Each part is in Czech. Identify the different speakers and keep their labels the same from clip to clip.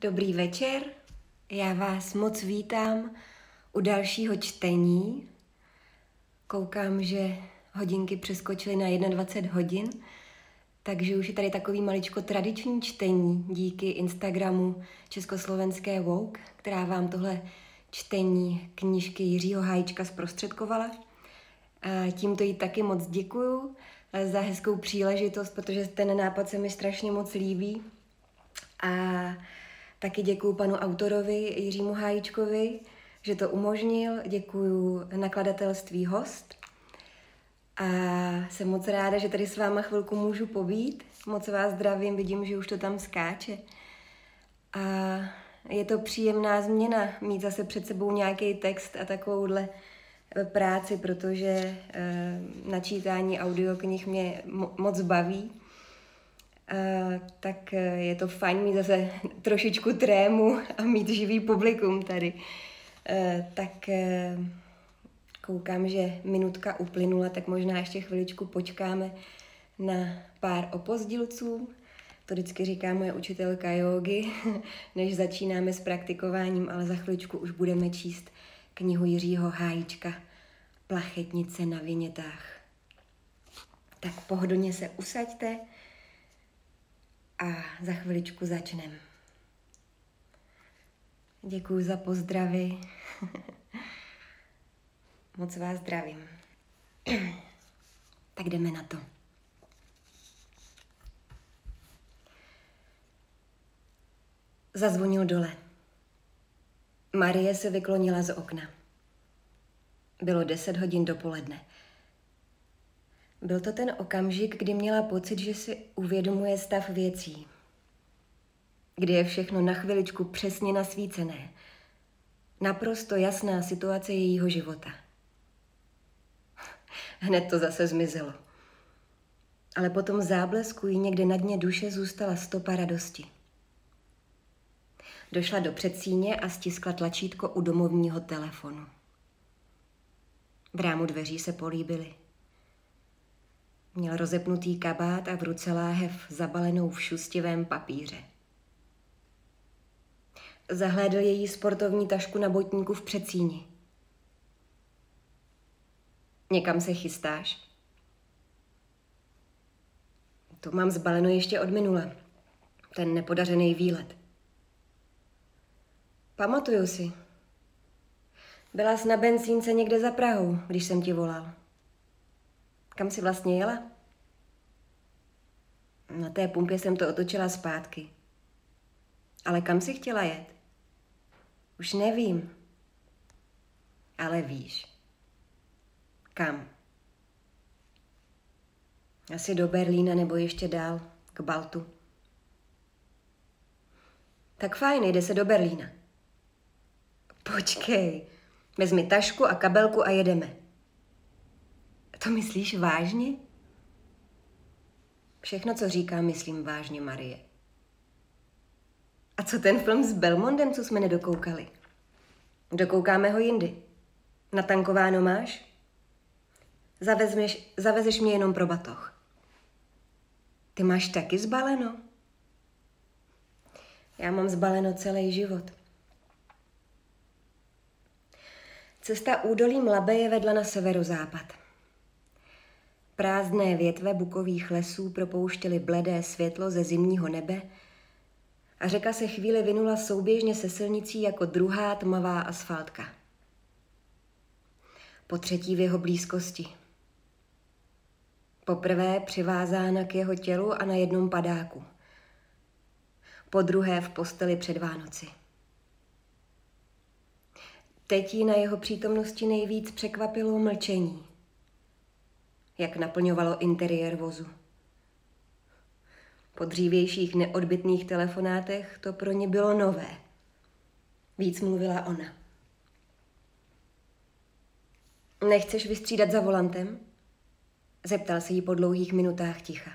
Speaker 1: Dobrý večer, já vás moc vítám u dalšího čtení. Koukám, že hodinky přeskočily na 21 hodin, takže už je tady takový maličko tradiční čtení díky Instagramu Československé Vogue, která vám tohle čtení knížky Jiřího Háječka zprostředkovala. A tímto jí taky moc děkuju za hezkou příležitost, protože ten nápad se mi strašně moc líbí. A taky děkuju panu autorovi Jiřímu Háječkovi, že to umožnil. Děkuju nakladatelství Host. A jsem moc ráda, že tady s váma chvilku můžu pobít. Moc vás zdravím, vidím, že už to tam skáče. A je to příjemná změna mít zase před sebou nějaký text a takovouhle práci, protože načítání audioknih mě moc baví. Tak je to fajn mít zase trošičku trému a mít živý publikum tady. Tak koukám, že minutka uplynula, tak možná ještě chviličku počkáme na pár opozdilců. To vždycky říká moje učitelka jógy, než začínáme s praktikováním, ale za chviličku už budeme číst knihu Jiřího Háječka Plachetnice na vinětách. Tak pohodlně se usaďte a za chviličku začneme. Děkuju za pozdravy. Moc vás zdravím. Tak jdeme na to. Zazvonil dole. Marie se vyklonila z okna. Bylo 10 hodin dopoledne. Byl to ten okamžik, kdy měla pocit, že si uvědomuje stav věcí. Kdy je všechno na chviličku přesně nasvícené. Naprosto jasná situace jejího života. Hned to zase zmizelo. Ale po tom záblesku jí někde na dně duše zůstala stopa radosti. Došla do předsíně a stiskla tlačítko u domovního telefonu. V rámu dveří se políbily. Měl rozepnutý kabát a v ruce láhev zabalenou v šustivém papíře. Zahlédl její sportovní tašku na botníku v předsíni. Někam se chystáš? To mám zbaleno ještě od minula. Ten nepodařený výlet. Pamatuju si. Byla jsi na benzínce někde za Prahou, když jsem ti volal. Kam jsi vlastně jela? Na té pumpě jsem to otočila zpátky. Ale kam jsi chtěla jet? Už nevím. Ale víš. Kam? Asi do Berlína nebo ještě dál, k Baltu. Tak fajn, jde se do Berlína. Počkej, vezmi tašku a kabelku a jedeme. To myslíš vážně? Všechno, co říkám, myslím vážně, Marie. A co ten film s Belmondem, co jsme nedokoukali? Dokoukáme ho jindy. Natankováno máš? Zavezeš mě jenom pro batoh. Ty máš taky zbaleno? Já mám zbaleno celý život. Cesta údolím Labeje vedla na severozápad. Prázdné větve bukových lesů propouštěly bledé světlo ze zimního nebe a řeka se chvíli vinula souběžně se silnicí jako druhá tmavá asfaltka. Po třetí v jeho blízkosti. Poprvé přivázána k jeho tělu a na jednom padáku. Po druhé v posteli před Vánoci. Teď jí na jeho přítomnosti nejvíc překvapilo mlčení. Jak naplňovalo interiér vozu. Po dřívějších neodbytných telefonátech to pro ně bylo nové. Víc mluvila ona. Nechceš vystřídat za volantem? Zeptal se jí po dlouhých minutách ticha.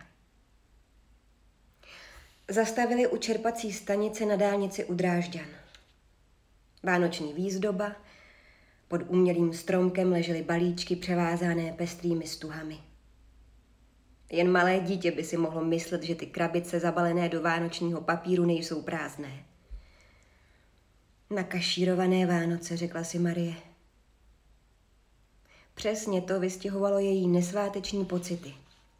Speaker 1: Zastavili u čerpací stanice na dálnici u Drážďan. Vánoční výzdoba, pod umělým stromkem ležely balíčky převázané pestrými stuhami. Jen malé dítě by si mohlo myslet, že ty krabice zabalené do vánočního papíru nejsou prázdné. Nakašírované Vánoce, řekla si Marie. Přesně to vystihovalo její nesváteční pocity.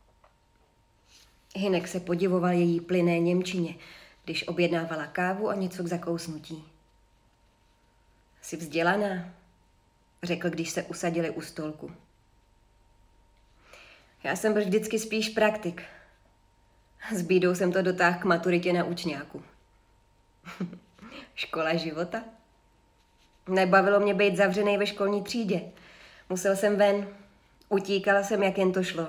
Speaker 1: Hynek se podivoval její plynné němčině, když objednávala kávu a něco k zakousnutí. Jsi vzdělaná, řekl, když se usadili u stolku. Já jsem byl vždycky spíš praktik. S bídou jsem to dotáhl k maturitě na učňáku. Škola života? Nebavilo mě být zavřenej ve školní třídě. Musel jsem ven. Utíkala jsem, jak jen to šlo.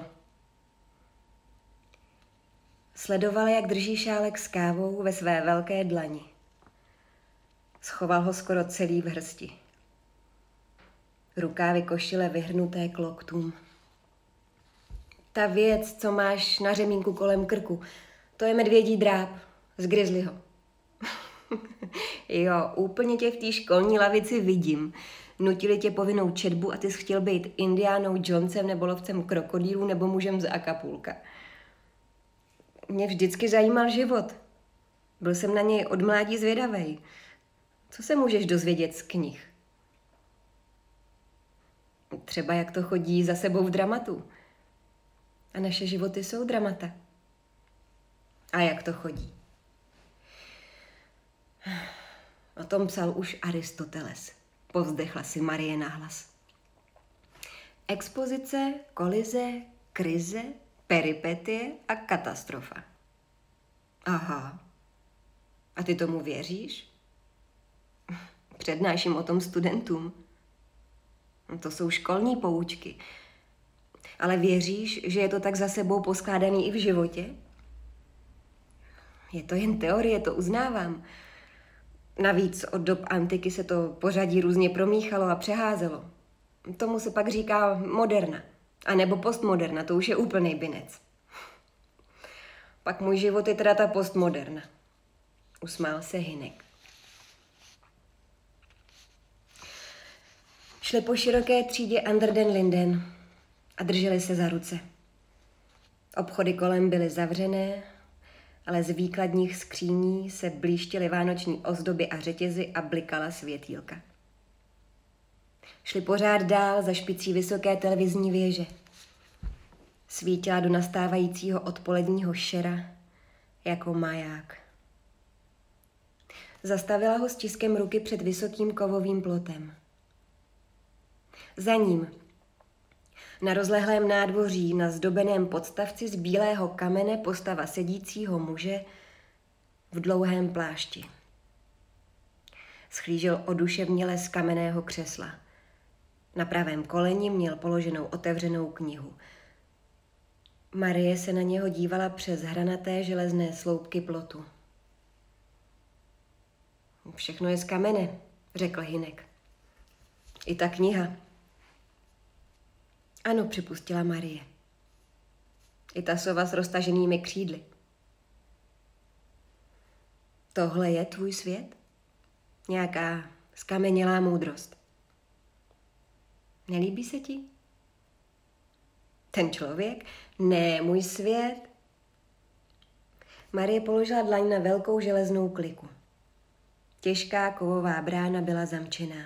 Speaker 1: Sledovala, jak drží šálek s kávou ve své velké dlani. Schoval ho skoro celý v hrsti. Rukávy košile vyhrnuté k loktům. Ta věc, co máš na řemínku kolem krku, to je medvědí dráp z grizzlyho. Jo, úplně tě v té školní lavici vidím. Nutili tě povinnou četbu a ty jsi chtěl být Indiánou Jonesem nebo lovcem krokodýlů nebo mužem z Acapulka. Mě vždycky zajímal život. Byl jsem na něj od mládí zvědavej. Co se můžeš dozvědět z knih? Třeba jak to chodí za sebou v dramatu. A naše životy jsou dramata. A jak to chodí? O tom psal už Aristoteles. Povzdechla si Marie nahlas. Expozice, kolize, krize, peripetie a katastrofa. Aha. A ty tomu věříš? Přednáším o tom studentům. To jsou školní poučky. Ale věříš, že je to tak za sebou poskládaný i v životě? Je to jen teorie, to uznávám. Navíc od dob antiky se to pořadí různě promíchalo a přeházelo. Tomu se pak říká moderna. A nebo postmoderna, to už je úplnej binec. Pak můj život je teda ta postmoderna. Usmál se Hynek. Šli po široké třídě Under den Linden a drželi se za ruce. Obchody kolem byly zavřené, ale z výkladních skříní se blíštily vánoční ozdoby a řetězy a blikala světýlka. Šli pořád dál za špicí vysoké televizní věže. Svítila do nastávajícího odpoledního šera jako maják. Zastavila ho stiskem ruky před vysokým kovovým plotem. Za ním, na rozlehlém nádvoří, na zdobeném podstavci z bílého kamene postava sedícího muže v dlouhém plášti. Schlížel oduševněle z kamenného křesla. Na pravém koleni měl položenou otevřenou knihu. Marie se na něho dívala přes hranaté železné sloupky plotu. Všechno je z kamene, řekl Hynek. I ta kniha. Ano, připustila Marie. I ta sova s roztaženými křídly. Tohle je tvůj svět? Nějaká skamenělá moudrost. Nelíbí se ti? Ten člověk? Ne, můj svět. Marie položila dlaň na velkou železnou kliku. Těžká kovová brána byla zamčená.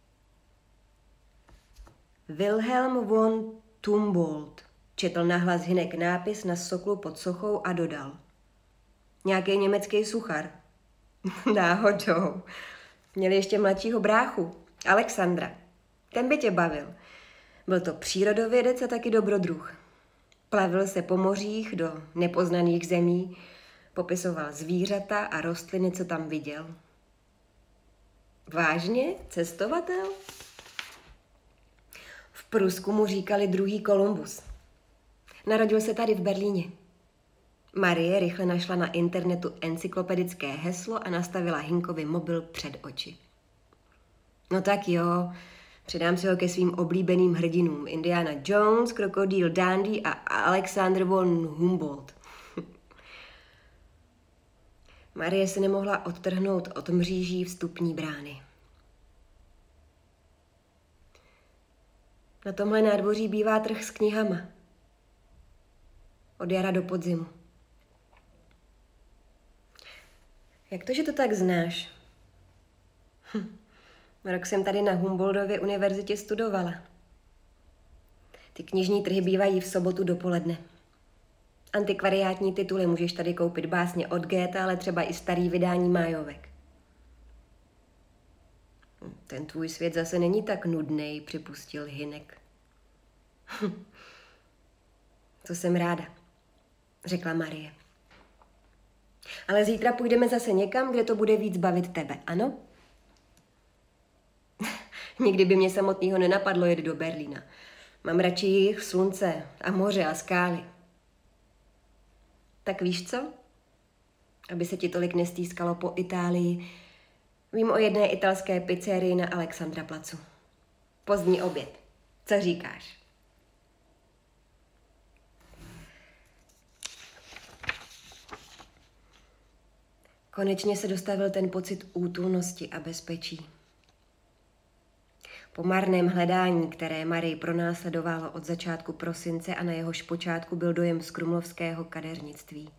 Speaker 1: Wilhelm von Humboldt, četl nahlas Hynek nápis na soklu pod sochou a dodal. Nějaký německý suchar. Náhodou. Měli ještě mladšího bráchu, Alexandra. Ten by tě bavil. Byl to přírodovědec a taky dobrodruh. Plavil se po mořích do nepoznaných zemí, popisoval zvířata a rostliny, co tam viděl. Vážně? Cestovatel? V Prusku mu říkali druhý Kolumbus. Narodil se tady v Berlíně. Marie rychle našla na internetu encyklopedické heslo a nastavila Hynkovi mobil před oči. No tak jo, předám si ho ke svým oblíbeným hrdinům. Indiana Jones, krokodýl Dandy a Alexander von Humboldt. Marie se nemohla odtrhnout od mříží vstupní brány. Na tomhle nádvoří bývá trh s knihama. Od jara do podzimu. Jak to, že to tak znáš? Rok jsem tady na Humboldtově univerzitě studovala. Ty knižní trhy bývají v sobotu dopoledne. Antikvariátní tituly můžeš tady koupit básně od Goethe, ale třeba i starý vydání Májovek. Ten tvůj svět zase není tak nudnej, připustil Hynek. To jsem ráda, řekla Marie. Ale zítra půjdeme zase někam, kde to bude víc bavit tebe, ano? Nikdy by mě samotného nenapadlo jet do Berlína. Mám radši jich, slunce a moře a skály. Tak víš co? Aby se ti tolik nestýskalo po Itálii, vím o jedné italské pizzerii na Alexandraplacu. Pozdní oběd. Co říkáš? Konečně se dostavil ten pocit útulnosti a bezpečí. Po marném hledání, které Marii pronásledovalo od začátku prosince a na jehož počátku byl dojem z krumlovského kadeřnictví.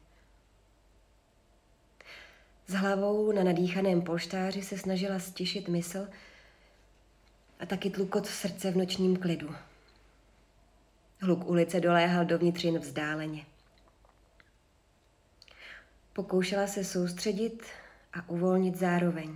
Speaker 1: S hlavou na nadýchaném polštáři se snažila stišit mysl a taky tlukot srdce v nočním klidu. Hluk ulice doléhal do vnitřin vzdáleně. Pokoušela se soustředit a uvolnit zároveň.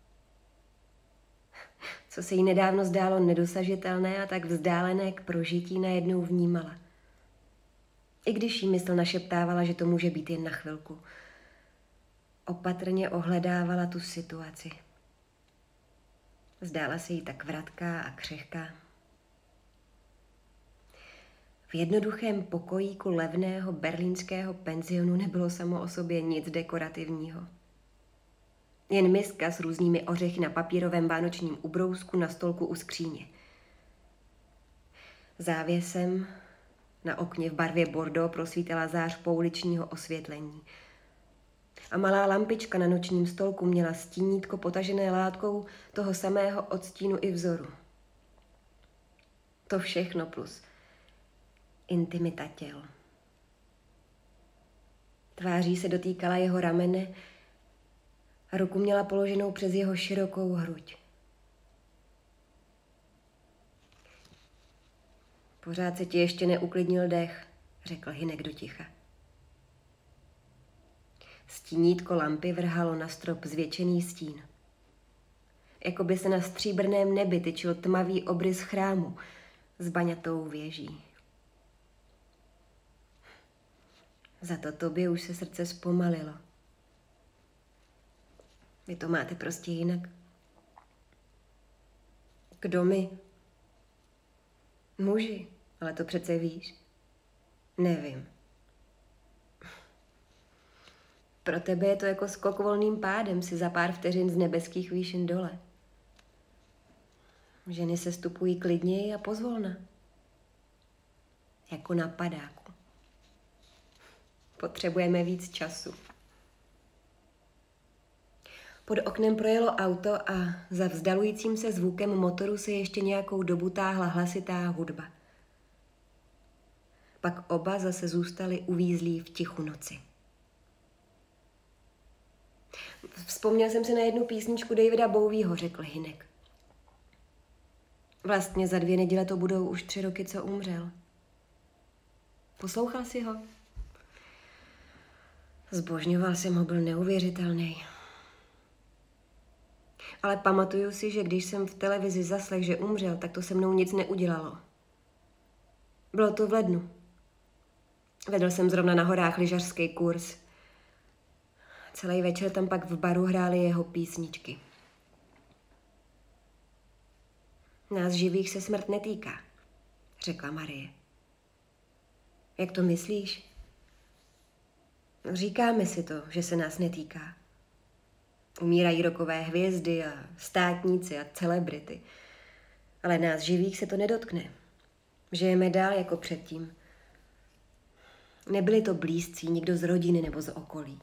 Speaker 1: Co se jí nedávno zdálo nedosažitelné a tak vzdálené k prožití, najednou vnímala. I když jí mysl našeptávala, že to může být jen na chvilku. Opatrně ohledávala tu situaci. Zdála se jí tak vratká a křehká. V jednoduchém pokojíku levného berlínského penzionu nebylo samo o sobě nic dekorativního. Jen miska s různými ořechy na papírovém vánočním ubrousku na stolku u skříně. Závěsem na okně v barvě bordeaux prosvítala zář pouličního osvětlení. A malá lampička na nočním stolku měla stínítko potažené látkou toho samého odstínu i vzoru. To všechno plus intimita těl. Tváří se dotýkala jeho ramene a ruku měla položenou přes jeho širokou hruď. Pořád se ti ještě neuklidnil dech, řekl Hynek do ticha. Stínítko lampy vrhalo na strop zvětšený stín. Jako by se na stříbrném nebi tyčil tmavý obrys chrámu s baňatou věží. Za to tobě už se srdce zpomalilo. Vy to máte prostě jinak. Kdo my? Muži, ale to přece víš. Nevím. Pro tebe je to jako skok volným pádem si za pár vteřin z nebeských výšin dole. Ženy se stupují klidněji a pozvolna. Jako na padáku. Potřebujeme víc času. Pod oknem projelo auto a za vzdalujícím se zvukem motoru se ještě nějakou dobu táhla hlasitá hudba. Pak oba zase zůstali uvízlí v tichu noci. Vzpomněl jsem si na jednu písničku Davida Bowieho, řekl Hynek. Vlastně za 2 neděle to budou už 3 roky, co umřel. Poslouchal jsi ho? Zbožňoval jsem ho, byl neuvěřitelný. Ale pamatuju si, že když jsem v televizi zaslech, že umřel, tak to se mnou nic neudělalo. Bylo to v lednu. Vedl jsem zrovna na horách lyžařský kurz. Celý večer tam pak v baru hrály jeho písničky. Nás živých se smrt netýká, řekla Marie. Jak to myslíš? No, říkáme si to, že se nás netýká. Umírají rokové hvězdy a státníci a celebrity. Ale nás živých se to nedotkne. Žijeme dál jako předtím. Nebyli to blízcí, nikdo z rodiny nebo z okolí.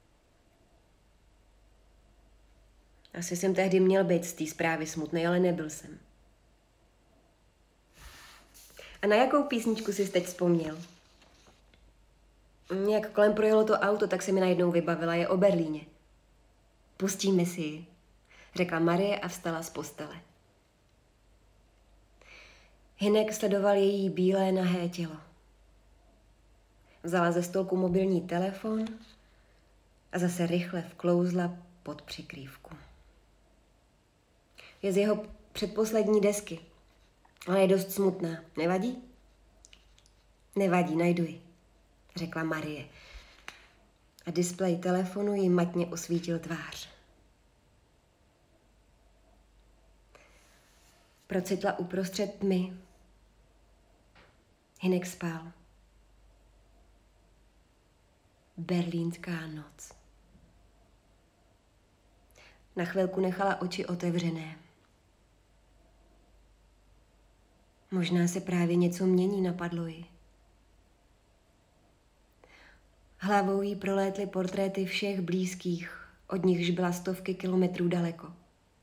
Speaker 1: Asi jsem tehdy měl být z té zprávy smutnej, ale nebyl jsem. A na jakou písničku jsi teď vzpomněl? Jak kolem projelo to auto, tak se mi najednou vybavila, je o Berlíně. Pustíme si ji. řekla Marie a vstala z postele. Hynek sledoval její bílé nahé tělo. Vzala ze stolku mobilní telefon a zase rychle vklouzla pod přikrývku. Je z jeho předposlední desky, ale je dost smutná. Nevadí? Nevadí, najdu ji, řekla Marie. A displej telefonu jí matně osvítil tvář. Procitla uprostřed tmy. Hynek spal. Berlínská noc. Na chvilku nechala oči otevřené. Možná se právě něco mění, napadlo jí. Hlavou jí prolétly portréty všech blízkých, od nichž byla stovky kilometrů daleko.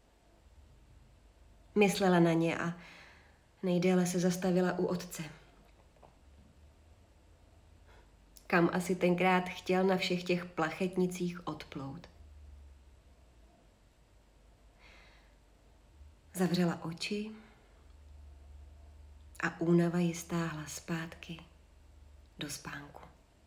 Speaker 1: Myslela na ně a nejdéle se zastavila u otce. Kam asi tenkrát chtěl na všech těch plachetnicích odplout. Zavřela oči a únava ji stáhla zpátky do spánku.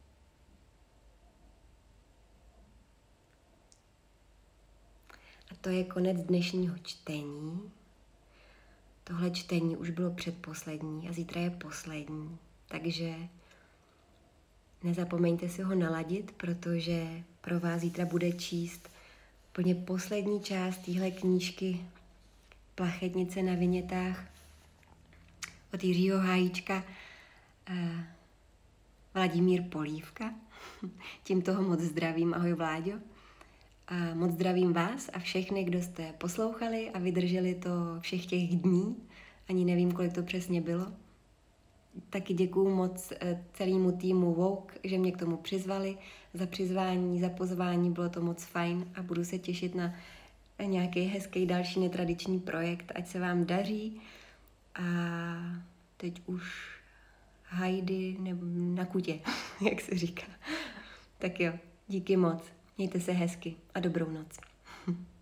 Speaker 1: A to je konec dnešního čtení. Tohle čtení už bylo předposlední a zítra je poslední, takže nezapomeňte si ho naladit, protože pro vás zítra bude číst úplně poslední část téhle knížky Plachetnice na vinětách od Jiřího Hájíčka, Vladimír Polívka. Tím toho moc zdravím, ahoj Vláďo. A moc zdravím vás a všechny, kdo jste poslouchali a vydrželi to všech těch dní. Ani nevím, kolik to přesně bylo. Taky děkuju moc celému týmu Vogue, že mě k tomu přizvali, za přizvání, za pozvání, bylo to moc fajn a budu se těšit na nějaký hezký další netradiční projekt, ať se vám daří. A teď už hajdy nebo na kutě, jak se říká. Tak jo, díky moc, mějte se hezky a dobrou noc.